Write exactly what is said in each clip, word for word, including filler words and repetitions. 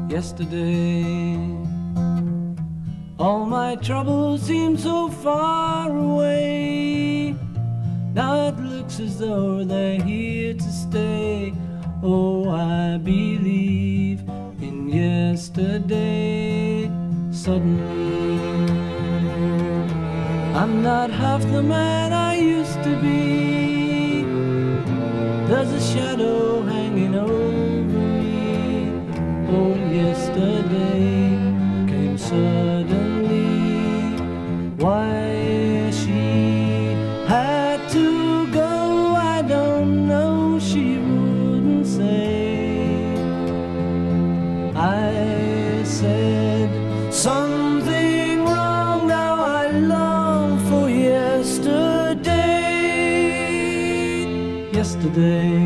yesterday. All my troubles seem so far away. Now it looks as though they're here to stay. Oh, I believe in yesterday. Suddenly, I'm not half the man I used to be. There's a shadow hanging over me. Oh, yesterday came suddenly. Why she had to go, I don't know, she wouldn't say. I said something wrong, now I long for yesterday. Yesterday,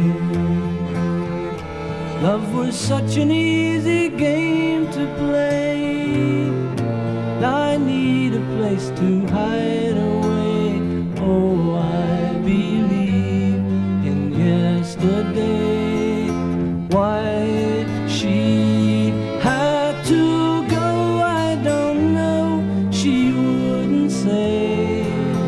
love was such an easy game to play. Now I need a place to hide away. Oh, I believe in yesterday. Why she had to go, I don't know, she wouldn't say.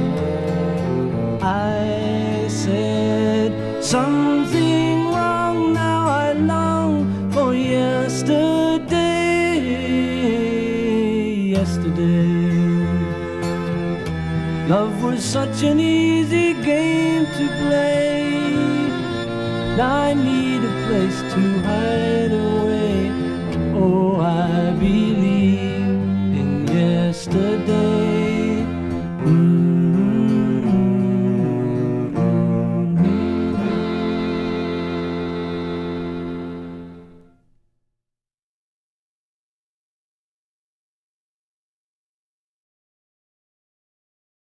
I said something wrong, now I long for yesterday. Yesterday, love was such an easy game to play. Now I need a place to hide away. Oh, I believe in yesterday.